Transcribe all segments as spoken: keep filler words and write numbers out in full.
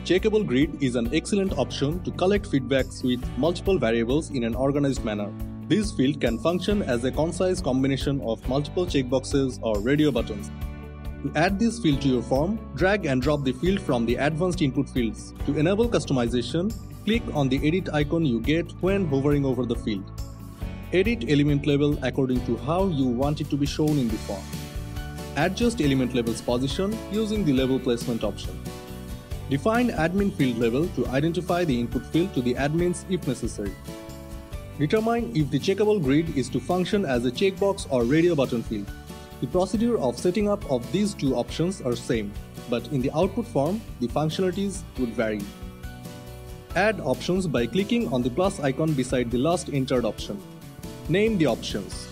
Checkable Grid is an excellent option to collect feedbacks with multiple variables in an organized manner. This field can function as a concise combination of multiple checkboxes or radio buttons. To add this field to your form, drag and drop the field from the advanced input fields. To enable customization, click on the edit icon you get when hovering over the field. Edit element label according to how you want it to be shown in the form. Adjust element label's position using the label placement option. Define admin field label to identify the input field to the admins if necessary. Determine if the checkable grid is to function as a checkbox or radio button field. The procedure of setting up of these two options are same, but in the output form, the functionalities would vary. Add options by clicking on the plus icon beside the last entered option. Name the options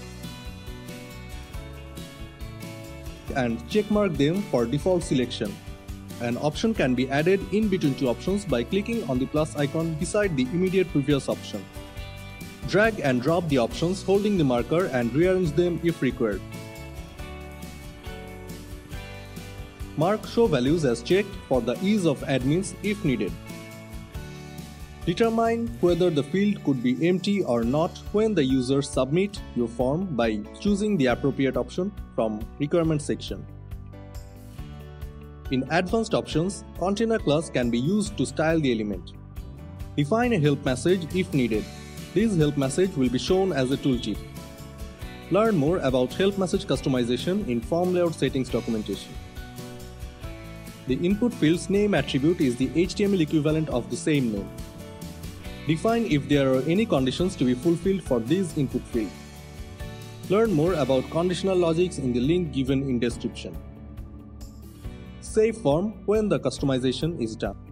and checkmark them for default selection. An option can be added in between two options by clicking on the plus icon beside the immediate previous option. Drag and drop the options holding the marker and rearrange them if required. Mark show values as checked for the ease of admins if needed. Determine whether the field could be empty or not when the user submit your form by choosing the appropriate option from requirement section. In advanced options, container class can be used to style the element. Define a help message if needed. This help message will be shown as a tooltip. Learn more about help message customization in form layout settings documentation. The input field's name attribute is the H T M L equivalent of the same name. Define if there are any conditions to be fulfilled for this input field. Learn more about conditional logics in the link given in description. Save form when the customization is done.